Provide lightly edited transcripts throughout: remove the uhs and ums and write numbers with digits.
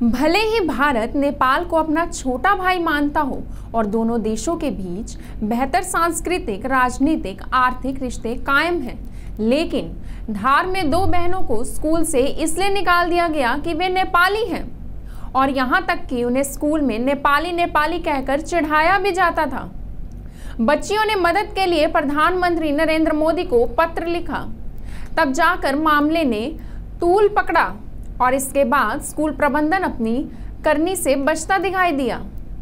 भले ही भारत नेपाल को अपना छोटा भाई मानता हो और दोनों देशों के बीच बेहतर सांस्कृतिक, राजनीतिक, आर्थिक रिश्ते कायम हैं, लेकिन धार में दो बहनों को स्कूल से इसलिए निकाल दिया गया कि वे नेपाली हैं और यहां तक कि उन्हें स्कूल में नेपाली नेपाली कहकर चिढ़ाया भी जाता था। बच्चियों ने मदद के लिए प्रधानमंत्री नरेंद्र मोदी को पत्र लिखा, तब जाकर मामले ने तूल पकड़ा और इसके बाद स्कूल प्रबंधन अपनी करनी से बचता दिखाई दिया।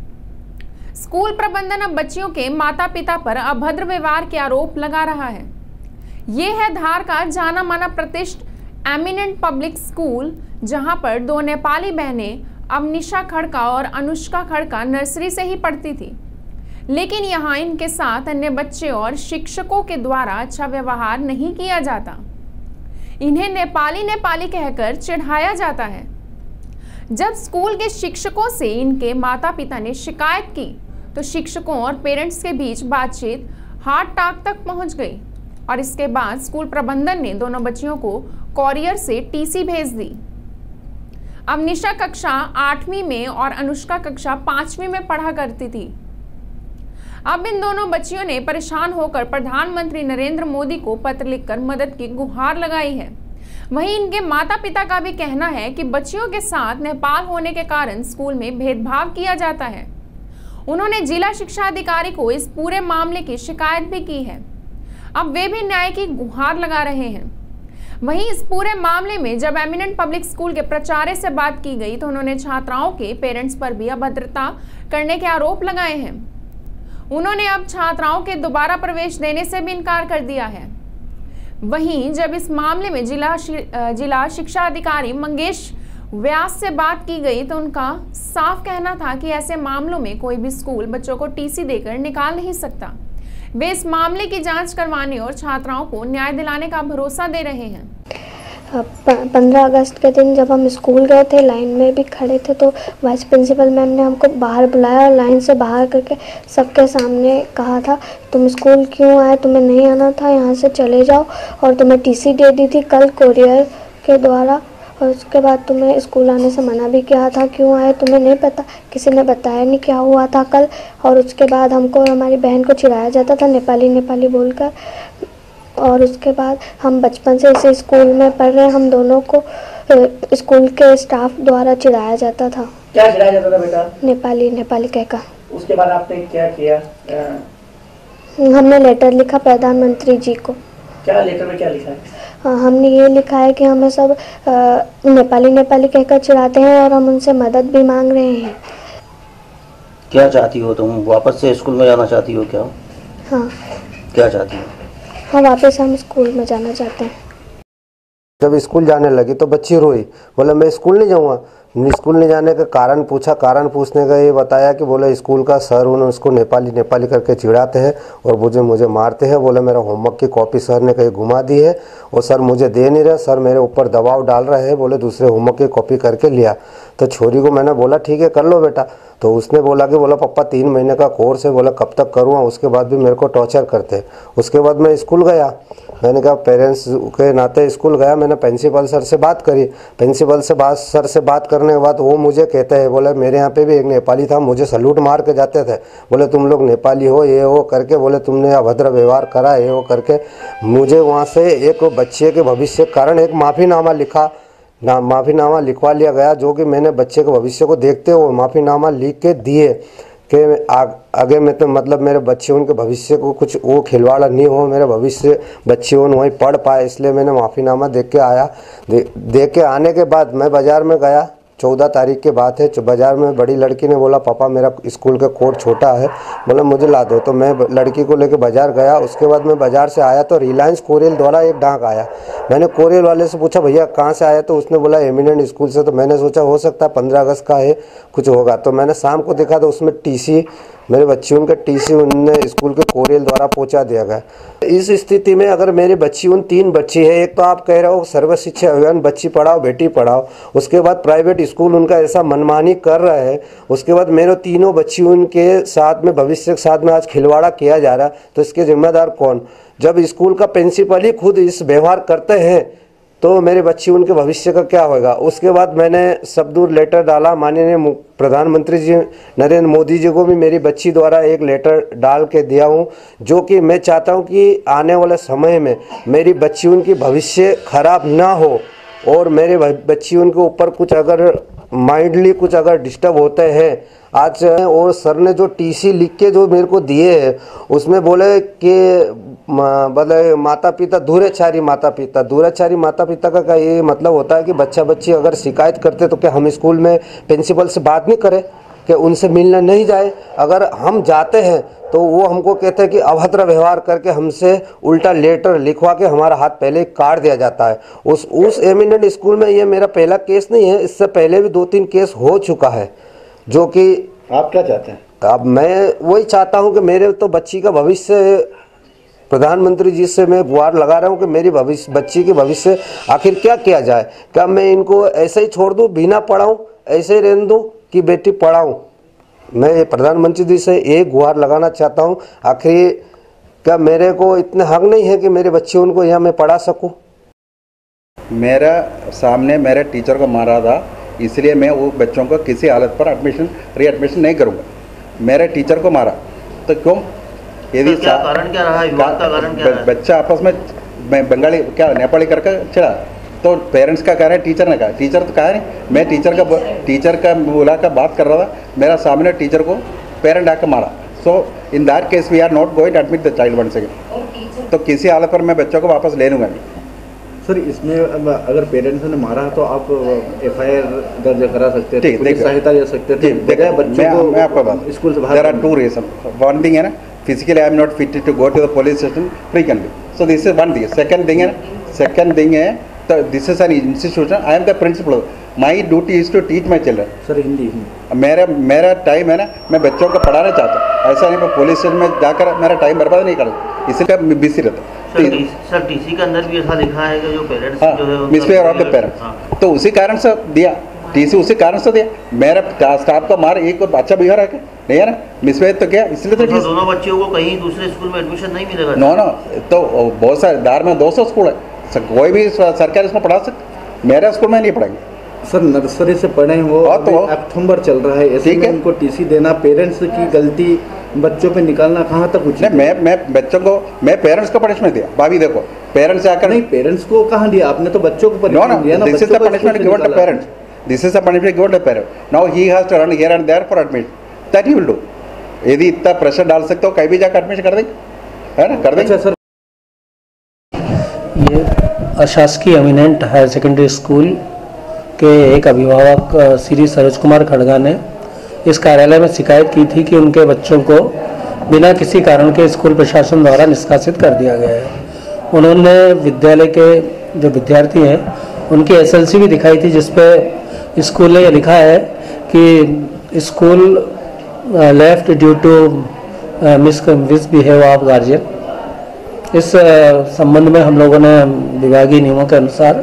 स्कूल प्रबंधन अब बच्चियों के माता पिता पर अभद्र व्यवहार के आरोप लगा रहा है। ये है धार का जाना माना प्रतिष्ठित एमिनेंट पब्लिक स्कूल, जहां पर दो नेपाली बहनें अवनिशा खड़का और अनुष्का खड़का नर्सरी से ही पढ़ती थी, लेकिन यहाँ इनके साथ अन्य बच्चे और शिक्षकों के द्वारा अच्छा व्यवहार नहीं किया जाता। इन्हें नेपाली नेपाली कहकर चिढ़ाया जाता है। जब स्कूल के शिक्षकों से इनके माता पिता ने शिकायत की तो शिक्षकों और पेरेंट्स के बीच बातचीत हार्ट अटैक तक पहुंच गई और इसके बाद स्कूल प्रबंधन ने दोनों बच्चियों को कोरियर से टीसी भेज दी। अवनिशा कक्षा 8वीं में और अनुष्का कक्षा 5वीं में पढ़ा करती थी। अब इन दोनों बच्चियों ने परेशान होकर प्रधानमंत्री नरेंद्र मोदी को पत्र लिखकर मदद की गुहार लगाई है। वहीं इनके माता पिता का भी कहना है कि बच्चियों के साथ नेपाल होने के कारण स्कूल में भेदभाव किया जाता है। उन्होंने जिला शिक्षा अधिकारी को इस पूरे मामले की शिकायत भी की है। अब वे भी न्याय की गुहार लगा रहे हैं। वहीं इस पूरे मामले में जब एमिनेंट पब्लिक स्कूल के प्राचार्य से बात की गई तो उन्होंने छात्राओं के पेरेंट्स पर भी अभद्रता करने के आरोप लगाए हैं। उन्होंने अब छात्राओं के दोबारा प्रवेश देने से भी इनकार कर दिया है। वहीं जब इस मामले में जिला शिक्षा अधिकारी मंगेश व्यास से बात की गई तो उनका साफ कहना था कि ऐसे मामलों में कोई भी स्कूल बच्चों को टीसी देकर निकाल नहीं सकता। वे इस मामले की जांच करवाने और छात्राओं को न्याय दिलाने का भरोसा दे रहे हैं। 15 अगस्त के दिन जब हम स्कूल गए थे, लाइन में भी खड़े थे, तो वाइस प्रिंसिपल मैम ने हमको बाहर बुलाया और लाइन से बाहर करके सबके सामने कहा था, तुम स्कूल क्यों आए, तुम्हें नहीं आना था, यहाँ से चले जाओ। और तुम्हें टीसी दे दी थी कल कोरियर के द्वारा, और उसके बाद तुम्हें स्कूल आने से मना भी किया था। क्यों आए तुम्हें नहीं पता, किसी ने बताया नहीं क्या हुआ था कल। और उसके बाद हमको और हमारी बहन को चिढ़ाया जाता था नेपाली नेपाली बोलकर। और उसके बाद हम बचपन से इसी स्कूल में पढ़ रहे, हम दोनों को स्कूल के स्टाफ द्वारा चिढ़ाया जाता था। क्या चिढ़ाया जाता था बेटा? नेपाली नेपाली कहकर। उसके बाद आपने क्या किया? हमने लेटर लिखा प्रधानमंत्री जी को। क्या लेटर में क्या लिखा है? हमने ये लिखा है कि हमें सब नेपाली नेपाली कहकर चिढ़ाते हैं और हम उनसे मदद भी मांग रहे हैं। क्या चाहती हो तुम? वापस से स्कूल में जाना चाहती हो क्या? हाँ। क्या चाहती हो? हाँ, वापस हम स्कूल में जाना चाहते हैं। जब स्कूल जाने लगी तो बच्ची रोई, बोला मैं स्कूल नहीं जाऊँगा। स्कूल नहीं जाने का कारण पूछा, कारण पूछने का ये बताया कि बोले स्कूल का सर उन्होंने उसको नेपाली नेपाली करके चिढ़ाते हैं और मुझे मारते हैं। बोले मेरा होमवर्क की कॉपी सर ने कहीं घुमा दी है और सर मुझे दे नहीं रहे, सर मेरे ऊपर दबाव डाल रहे हैं, बोले दूसरे होमवर्क की कॉपी करके लिया। तो छोरी को मैंने बोला ठीक है कर लो बेटा, तो उसने बोला पापा 3 महीने का कोर्स है, बोला कब तक करूँगा, उसके बाद भी मेरे को टॉर्चर करते। उसके बाद मैं स्कूल गया, मैंने कहा पेरेंट्स के नाते स्कूल गया, मैंने प्रिंसिपल सर से बात करी। प्रिंसिपल सर से बात करने के बाद वो मुझे कहते हैं, बोले मेरे यहाँ पे भी एक नेपाली था, मुझे सलूट मार के जाते थे, बोले तुम लोग नेपाली हो ये वो करके, बोले तुमने अभद्र व्यवहार करा ये वो करके। मुझे वहाँ से एक बच्चे के भविष्य के कारण एक माफ़ीनामा लिखवा लिया गया, जो कि मैंने बच्चे के भविष्य को देखते हुए माफ़ीनामा लिख के दिए कि आगे में तो मतलब मेरे बच्चे उनके भविष्य को कुछ वो खिलवाड़ा नहीं हो, मेरे भविष्य बच्चे वहीं पढ़ पाए, इसलिए मैंने माफ़ीनामा देख के आया। देख के आने के बाद मैं बाज़ार में गया, 14 तारीख की बात है। बाज़ार में बड़ी लड़की ने बोला पापा मेरा स्कूल का कोट छोटा है, बोला मुझे ला दो। तो मैं लड़की को लेकर बाज़ार गया। उसके बाद मैं बाज़ार से आया तो रिलायंस कोरियल द्वारा एक डाक आया। मैंने कोरियल वाले से पूछा भैया कहाँ से आया, तो उसने बोला एमिनेंट स्कूल से। तो मैंने सोचा हो सकता है 15 अगस्त का है कुछ होगा। तो मैंने शाम को देखा तो उसमें टीसी मेरे बच्ची उनका टीसी उनने स्कूल के कोरियल द्वारा पहुंचा दिया गया। इस स्थिति में अगर मेरी बच्ची उन 3 बच्ची है, एक तो आप कह रहे हो सर्व शिक्षा अभियान बेटी पढ़ाओ बेटी पढ़ाओ, उसके बाद प्राइवेट स्कूल उनका ऐसा मनमानी कर रहा है, उसके बाद मेरे तीनों बच्ची उनके साथ में भविष्य के साथ में आज खिलवाड़ा किया जा रहा है, तो इसके जिम्मेदार कौन? जब स्कूल का प्रिंसिपल ही खुद इस व्यवहार करते हैं तो मेरे बच्ची उनके भविष्य का क्या होगा। उसके बाद मैंने सब दूर लेटर डाला, माननीय प्रधानमंत्री जी नरेंद्र मोदी जी को भी मेरी बच्ची द्वारा एक लेटर डाल के दिया हूँ, जो कि मैं चाहता हूँ कि आने वाले समय में मेरी बच्ची उनकी भविष्य खराब ना हो और मेरे बच्ची उनके ऊपर कुछ अगर माइंडली कुछ अगर डिस्टर्ब होते हैं आज। और सर ने जो टीसी लिख के जो मेरे को दिए हैं उसमें बोले कि बोले माता पिता दूराचारी माता पिता का ये मतलब होता है कि बच्चा बच्ची अगर शिकायत करते तो क्या हम स्कूल में प्रिंसिपल से बात नहीं करें, कि उनसे मिलने नहीं जाए। अगर हम जाते हैं तो वो हमको कहते हैं कि अभद्र व्यवहार करके हमसे उल्टा लेटर लिखवा के हमारा हाथ पहले काट दिया जाता है। उस एमिनेंट स्कूल में ये मेरा पहला केस नहीं है, इससे पहले भी 2-3 केस हो चुका है। जो कि आप क्या चाहते हैं? अब मैं वही चाहता हूँ कि मेरे तो बच्ची का भविष्य, प्रधानमंत्री जी से मैं गुहार लगा रहा हूँ कि मेरी बच्ची के भविष्य आखिर क्या किया जाए। क्या मैं इनको ऐसे ही छोड़ दूँ, बिना पढ़ाऊँ, ऐसे ही रहने दूँ कि बेटी पढ़ाऊँ? मैं प्रधानमंत्री जी से एक गुहार लगाना चाहता हूँ। आखिर क्या मेरे को इतने हक नहीं है कि मेरे बच्चे उनको यहाँ मैं पढ़ा सकूँ? मेरा सामने मेरे टीचर को मारा था, इसलिए मैं वो बच्चों को किसी हालत पर रीएडमिशन नहीं करूँगा। मेरे टीचर को मारा तो क्यों? यदि तो क्या कारण क्या रहा, विवाद का कारण क्या रहा? बच्चा आपस में बंगाली क्या नेपाली करके चिढ़ा, तो पेरेंट्स का कह रहे हैं, टीचर ने कहा, टीचर तो कहा नहीं, मैं टीचर का बोला का बात कर रहा था, मेरा सामने टीचर को पेरेंट आकर मारा। So in that case we are not going to admit the child once again. तो किसी हालत पर मैं बच्चों को वापस ले लूँगा नहीं। सर, इसमें अगर पेरेंट्स ने मारा तो आप एफआईआर दर्ज करा सकते थे, पुलिस सहायता ले सकते थे। मैं आपको बात स्कूल से बाहर, there are 2 reason. One thing है ना, physically I am not fit to go to the police station frequently, so this is one thing. Second thing है तो this is an institution, I am the principal, my duty is to teach my children. Sir Hindi मेरा time है ना, मैं बच्चों को पढ़ाना चाहता हूँ, ऐसा नहीं मैं पुलिस स्टेशन में जाकर मेरा टाइम बर्बाद नहीं करता, इसलिए बिजी रहता। सर टीसी के अंदर भी ऐसा लिखा है कि जो पेरेंट्स जो है मिसबिहेव ऑफ द पेरेंट्स, तो उसी कारण से दिया टीसी, उसी कारण से दिया। मेरा स्टाफ का मार एक अच्छा बिहेव है नहीं है ना, मिसबिहेव तो क्या, इसलिए तो दोनों बच्चों को कहीं दूसरे स्कूल में एडमिशन नहीं मिलेगा। नो तो बहुत सारे धार में 200 स्कूल है, कोई भी सरकारी इसमें पढ़ा सकते, मेरे स्कूल में नहीं पढ़ाएंगे। सर नर्सरी से पढ़े वो तो अक्टूबर चल रहा है, ऐसे में उनको टीसी देना, पेरेंट्स की गलती बच्चों पे निकालना कहाँ तक उचित? मैं बच्चों को, मैं पेरेंट्स को पनिशमेंट दिया। भाभी देखो, पेरेंट्स आकर नहीं, पेरेंट्स को कहाँ दिया आपने? तो बच्चों को पनिशमेंट दिया ना। This is the punishment given to parents, this is the punishment given to parents. Now he has to run here and there for admit, that he will do. यदि इतना प्रेशर डाल सकते हो, कहीं भी जाकर एडमिशन कर देंगे, है ना, कर देंगे। अच्छा सर, ये अशासकीय एमिनेंट हायर सेकेंडरी स्कूल के एक अभिभावक श्री सरोज कुमार खड़गा ने इस कार्यालय में शिकायत की थी कि उनके बच्चों को बिना किसी कारण के स्कूल प्रशासन द्वारा निष्कासित कर दिया गया है। उन्होंने विद्यालय के जो विद्यार्थी हैं उनकी एसएलसी भी दिखाई थी, जिस पे स्कूल ने यह लिखा है कि school left due to misbehave of guardian. इस संबंध में हम लोगों ने विभागीय नियमों के अनुसार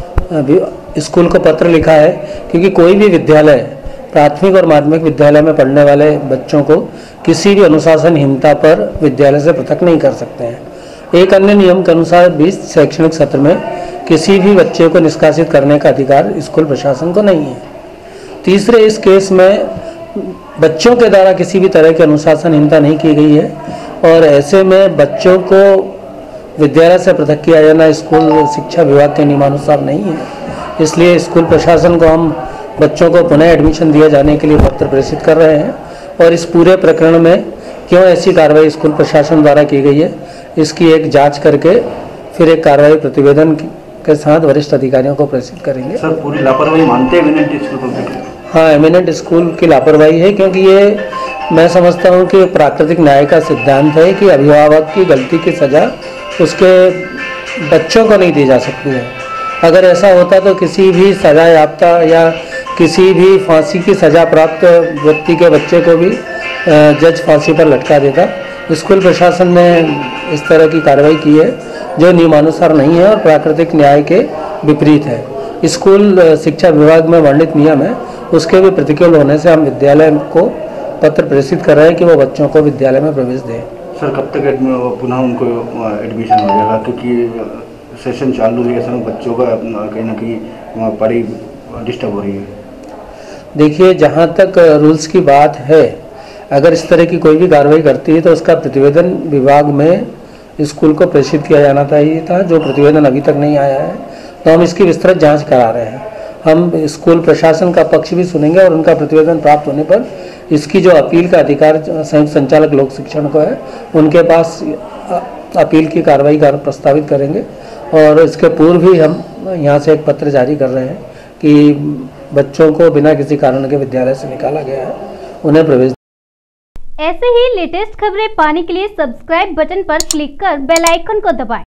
स्कूल को पत्र लिखा है, क्योंकि कोई भी विद्यालय, प्राथमिक और माध्यमिक विद्यालय में पढ़ने वाले बच्चों को किसी भी अनुशासनहीनता पर विद्यालय से पृथक नहीं कर सकते हैं। एक अन्य नियम के अनुसार 20 शैक्षणिक सत्र में किसी भी बच्चे को निष्कासित करने का अधिकार स्कूल प्रशासन को नहीं है। तीसरे, इस केस में बच्चों के द्वारा किसी भी तरह की अनुशासनहीनता नहीं की गई है और ऐसे में बच्चों को विद्यालय से पृथक किया जाना स्कूल शिक्षा विभाग के नियमानुसार नहीं है। इसलिए स्कूल प्रशासन को हम बच्चों को पुनः एडमिशन दिए जाने के लिए पत्र प्रेषित कर रहे हैं और इस पूरे प्रकरण में क्यों ऐसी कार्रवाई स्कूल प्रशासन द्वारा की गई है, इसकी एक जांच करके फिर एक कार्रवाई प्रतिवेदन के साथ वरिष्ठ अधिकारियों को प्रेषित करेंगे। सर पूरी लापरवाही मानते हैं एमिनेंट स्कूल को? हाँ, एमिनेंट स्कूल की लापरवाही है, क्योंकि ये मैं समझता हूँ कि प्राकृतिक न्याय का सिद्धांत है कि अभिभावक की गलती की सज़ा उसके बच्चों को नहीं दी जा सकती है। अगर ऐसा होता तो किसी भी सजा याफ्ता या किसी भी फांसी की सज़ा प्राप्त व्यक्ति के बच्चे को भी जज फांसी पर लटका देता। स्कूल प्रशासन ने इस तरह की कार्रवाई की है जो नियमानुसार नहीं है और प्राकृतिक न्याय के विपरीत है। स्कूल शिक्षा विभाग में वर्णित नियम है, उसके भी प्रतिकूल होने से हम विद्यालय को पत्र प्रेषित कर रहे हैं कि वो बच्चों को विद्यालय में प्रवेश दें। सर कब तक पुनः उनको एडमिशन हो जाएगा? क्योंकि सेशन चालू है, ऐसे में बच्चों का कहीं ना कहीं पढ़ाई डिस्टर्ब हो रही है। देखिए, जहाँ तक रूल्स की बात है, अगर इस तरह की कोई भी कार्रवाई करती है तो उसका प्रतिवेदन विभाग में स्कूल को प्रेषित किया जाना चाहिए था, जो प्रतिवेदन अभी तक नहीं आया है। तो हम इसकी विस्तृत जांच करा रहे हैं। हम स्कूल प्रशासन का पक्ष भी सुनेंगे और उनका प्रतिवेदन प्राप्त होने पर इसकी जो अपील का अधिकार संयुक्त संचालक लोक शिक्षण को है, उनके पास अपील की कार्रवाई का प्रस्तावित करेंगे। और इसके पूर्व भी हम यहाँ से एक पत्र जारी कर रहे हैं कि बच्चों को बिना किसी कारण के विद्यालय से निकाला गया है, उन्हें प्रवेश। ऐसे ही लेटेस्ट खबरें पाने के लिए सब्सक्राइब बटन पर क्लिक कर बेल आइकन को दबाएं।